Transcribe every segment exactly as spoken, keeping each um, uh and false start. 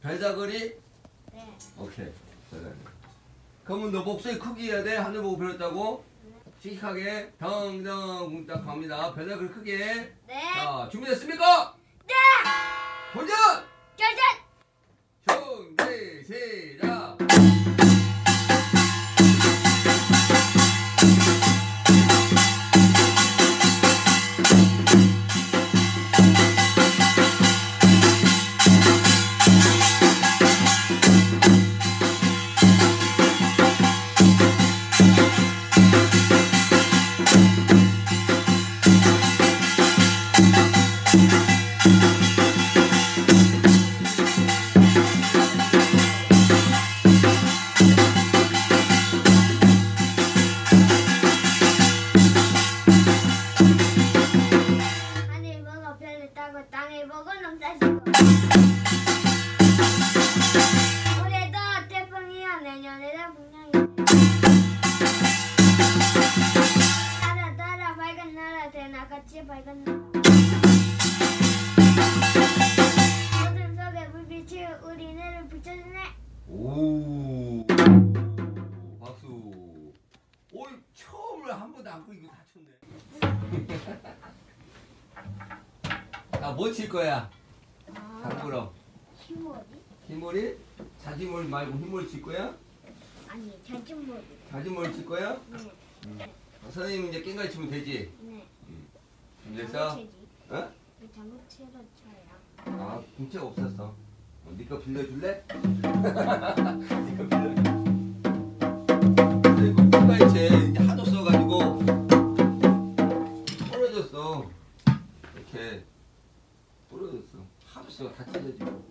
별다거리? 네. 오케이. 별다거리. 그러면 너 목소리 크게 해야 돼. 하늘 보고 배웠다고. 씩씩하게 덩덩 쿵딱 갑니다. 별다거리 크게. 네. 자, 준비됐습니까? 네. 도전! 짜잔. 준비 시작. 하늘 보고 별을 따고 땅을 보고 농사 짓고 올해도 태풍이야 내년에도 풍랑이야 따라 따라 밝은 나라 대나같이 밝은 나라 어둠 속에 불빛이 우리네를 비춰주네. 오. 박수. 오, 처음으로 한 번도 안 끄고 다 쳤네. 자, 뭐 칠 거야? 당구로. 흰머리? 흰머리? 자지머리 말고 흰머리 칠 거야? 아니 자진머리. 자지머리 칠 거야? 네. 음. 어, 선생님 이제 깽가리 치면 되지? 네. 준비됐어? 어? 장구치로 쳐요. 아, 공짜가 없었어. 어, 니거 빌려줄래? 니거 빌려줄래? 근데 이거 깽가리 채 이제 하도 써가지고 부러졌어. 이렇게 부러졌어. 하도 써 다 찢어지고.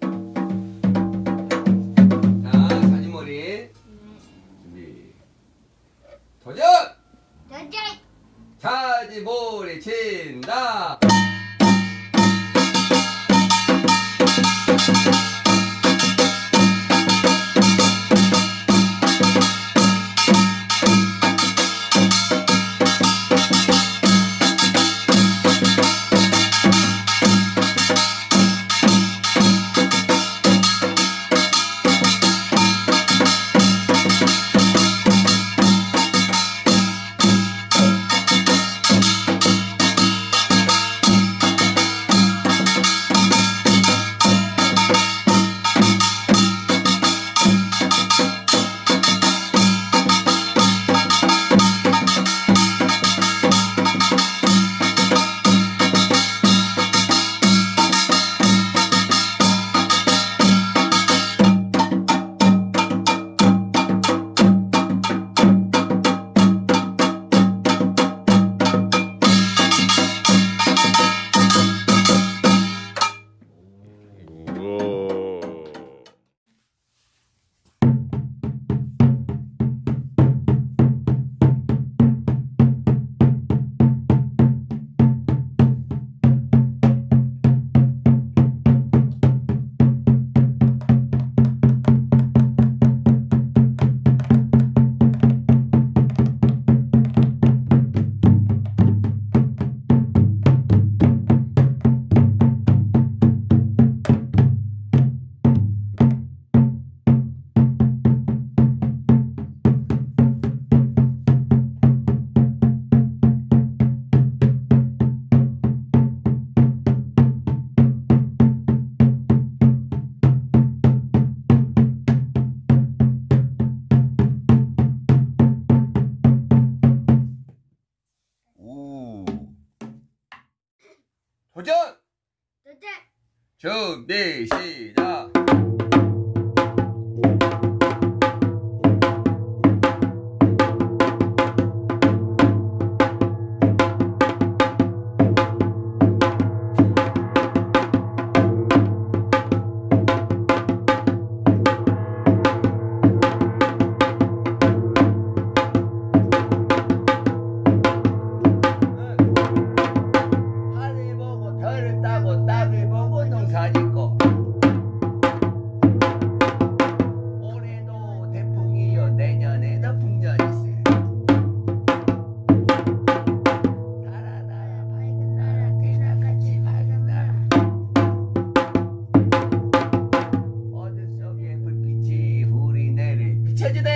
자, 자지머리 네. 준비. 도전! 짜잔. 자지머리 친다. 도전! 짜잔. 준비 시작. 하늘 보고 별을 따고 땅을 보고 농사 짓고 체지대.